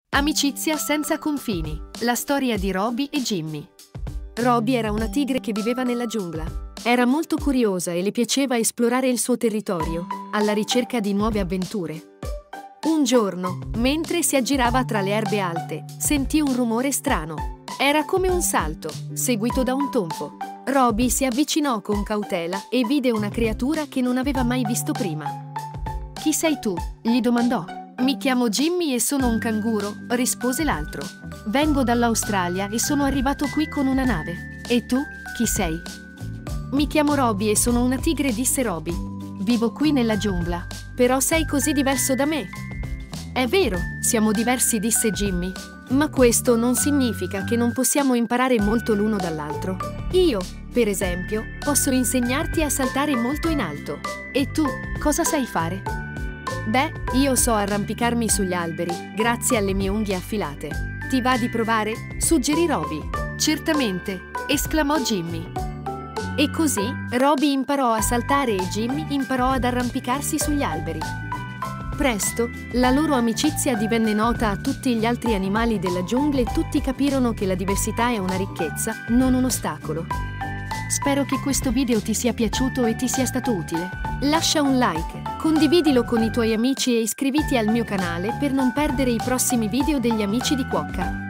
Amicizia senza confini. La storia di Roby e Jimmy. Roby era una tigre che viveva nella giungla. Era molto curiosa e le piaceva esplorare il suo territorio, alla ricerca di nuove avventure. Un giorno, mentre si aggirava tra le erbe alte, sentì un rumore strano. Era come un salto, seguito da un tonfo. Roby si avvicinò con cautela e vide una creatura che non aveva mai visto prima. «Chi sei tu?» gli domandò. «Mi chiamo Jimmy e sono un canguro», rispose l'altro. «Vengo dall'Australia e sono arrivato qui con una nave. E tu, chi sei?» «Mi chiamo Roby e sono una tigre», disse Roby. «Vivo qui nella giungla, però sei così diverso da me». «È vero, siamo diversi», disse Jimmy. «Ma questo non significa che non possiamo imparare molto l'uno dall'altro. Io, per esempio, posso insegnarti a saltare molto in alto. E tu, cosa sai fare?» «Beh, io so arrampicarmi sugli alberi, grazie alle mie unghie affilate. Ti va di provare?» suggerì Roby. «Certamente», esclamò Jimmy. E così Roby imparò a saltare e Jimmy imparò ad arrampicarsi sugli alberi. Presto, la loro amicizia divenne nota a tutti gli altri animali della giungla e tutti capirono che la diversità è una ricchezza, non un ostacolo. Spero che questo video ti sia piaciuto e ti sia stato utile. Lascia un like, condividilo con i tuoi amici e iscriviti al mio canale per non perdere i prossimi video degli amici di Quokka.